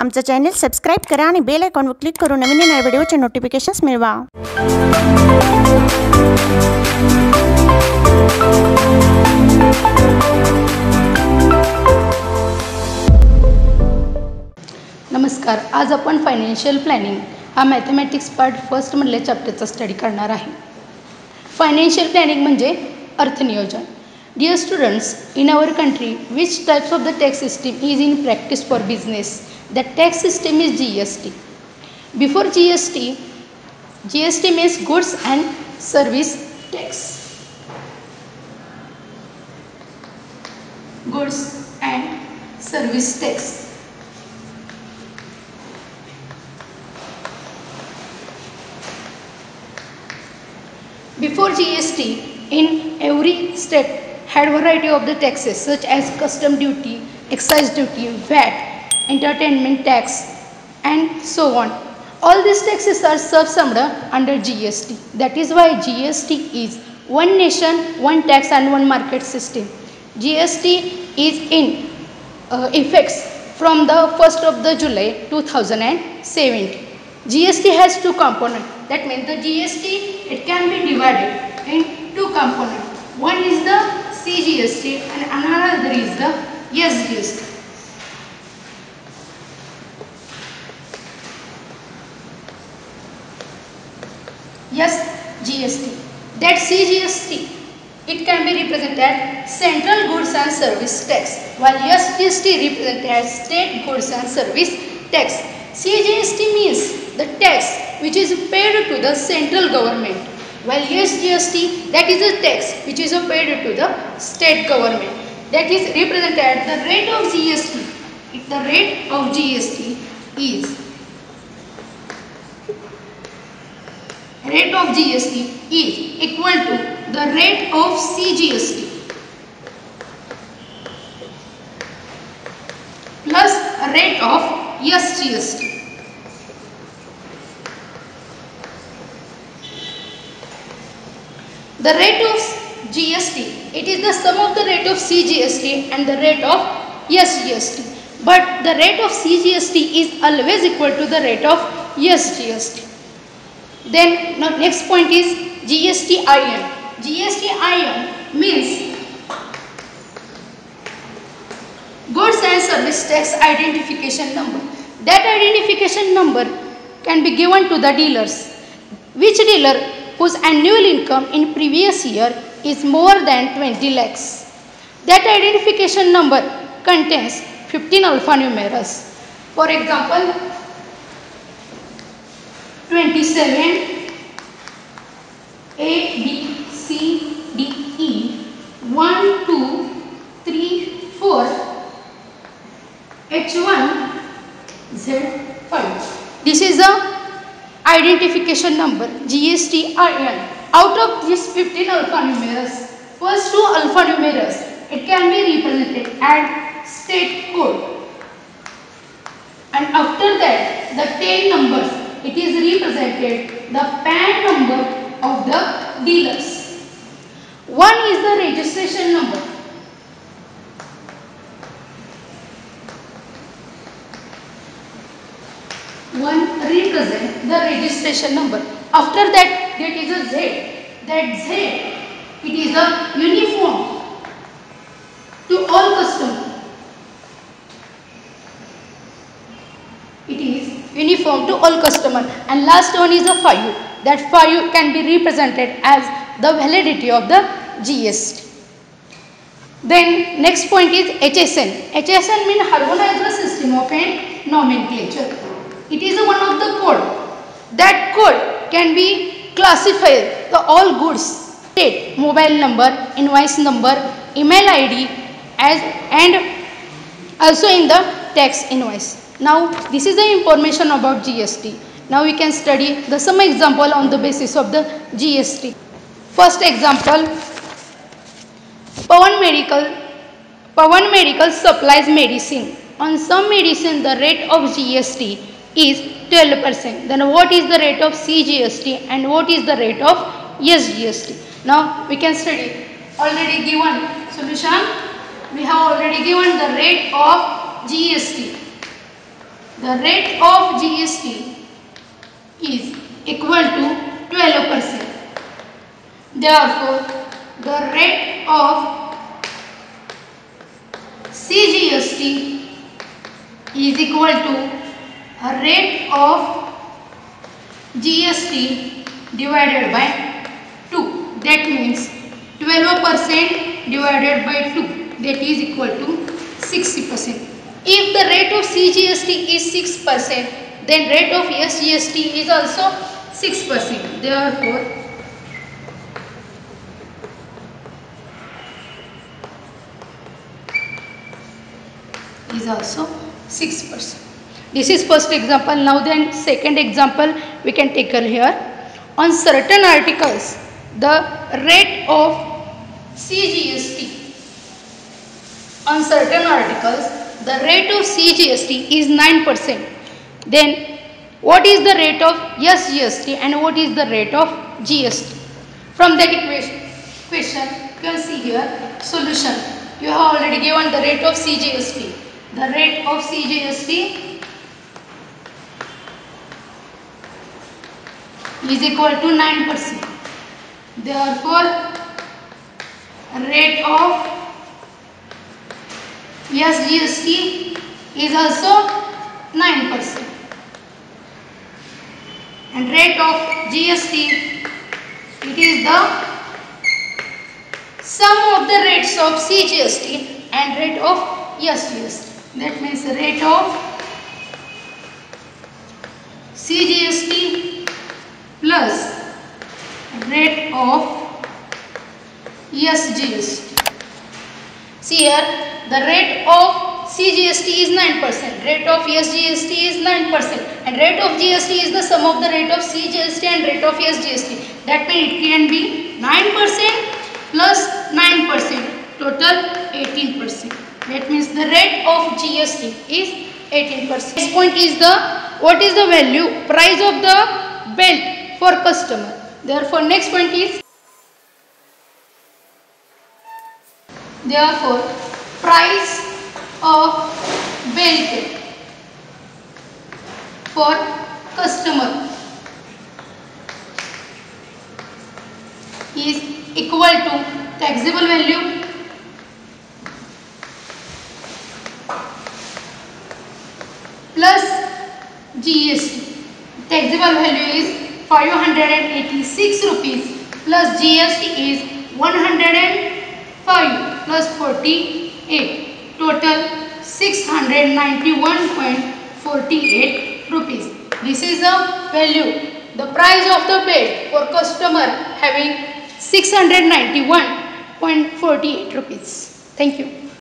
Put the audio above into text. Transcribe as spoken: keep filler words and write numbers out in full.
आमचं channel subscribe करा आणि बेल आयकॉनवर क्लिक करून नवीन नवीन व्हिडिओचे नोटिफिकेशन्स मिळवा। नमस्कार, आज आपण फायनान्शियल प्लॅनिंग हा मॅथमॅटिक्स पार्ट फर्स्ट मधल्या चॅप्टरचा स्टडी करणार आहे। फायनान्शियल प्लॅनिंग म्हणजे अर्थनियोजन। Dear students, in our country, which types of the tax system is in practice for business? The tax system is G S T. Before G S T, G S T means goods and service tax. Goods and service tax. Before G S T, in every state had variety of the taxes such as custom duty, excise duty, V A T, entertainment tax, and so on. All these taxes are subsumed under G S T. That is why G S T is one nation, one tax and one market system. G S T is in uh, effects from the first of the July two thousand seventeen. G S T has two components. That means the G S T, it can be divided in two components. One is the C G S T and another is the S G S T. Yes, G S T. That C G S T, it can be represented as Central Goods and Service Tax, while S G S T represented as State Goods and Service Tax. C G S T means the tax which is paid to the central government, while S G S T, that is the tax which is paid to the state government. That is represented at the rate of G S T. If the rate of G S T is rate of G S T is equal to the rate of C G S T plus rate of S G S T. The rate of G S T, it is the sum of the rate of C G S T and the rate of S G S T. But the rate of C G S T is always equal to the rate of S G S T. Then now next point is G S T I N. G S T I N means Goods and Service Tax Identification Number. That identification number can be given to the dealers. Which dealer whose annual income in previous year is more than twenty lakhs. That identification number contains fifteen alphanumerals. For example, twenty-seven, A, B, C, D, E, one, two, three, four, H one, Z five. This is the identification number, G S T I N. Out of these fifteen alphanumerals, first two alphanumerals, it can be represented as state code. And after that, the ten numbers, it is represented the P A N number of the dealers. One is the registration number. One represent the registration number. After that, that is a Z. That Z, it is a uniform to all customers. It is uniform to all customers. And last one is a five. That five can be represented as the validity of the G S T. Then next point is H S N. H S N means Harmonized System of a Nomenclature. It is one of the code. That code can be classified the all goods, state, mobile number, invoice number, email I D as and also in the tax invoice. Now this is the information about G S T. Now we can study the some example on the basis of the G S T. First example, Pawan Medical. Pawan Medical supplies medicine. On some medicine the rate of G S T is twelve percent. Then what is the rate of C G S T and what is the rate of S G S T? Now we can study. Already given solution. We have already given the rate of G S T. the rate of G S T is equal to twelve percent. Therefore, the rate of C G S T is equal to a rate of G S T divided by two. That means twelve percent divided by two, that is equal to sixty percent. If the rate of C G S T is six percent, then rate of S G S T is also six percent. Therefore, is also six percent. This is first example. Now then second example we can take here. On certain articles, the rate of C G S T, on certain articles, the rate of C G S T is nine percent. Then what is the rate of S G S T and what is the rate of G S T? From that equation, question you can see here solution. You have already given the rate of C G S T. The rate of C G S T is equal to nine percent. Therefore, rate of S G S T is also nine percent. And rate of G S T, it is the sum of the rates of C G S T and rate of S G S T. That means the rate of C G S T plus rate of S G S T. See here, the rate of C G S T is nine percent, rate of S G S T is nine percent, and rate of G S T is the sum of the rate of C G S T and rate of S G S T. That means it can be nine percent plus nine percent, total eighteen percent. That means the rate of G S T is eighteen percent. Next point is the what is the value price of the belt for customer. Therefore, next point is therefore price of belt for customer is equal to taxable value plus G S T. Taxable value is five hundred eighty-six rupees plus G S T is one hundred five plus forty-eight, total six hundred ninety-one point four eight rupees. This is the value, the price of the bed for customer having six hundred ninety-one point four eight rupees. Thank you.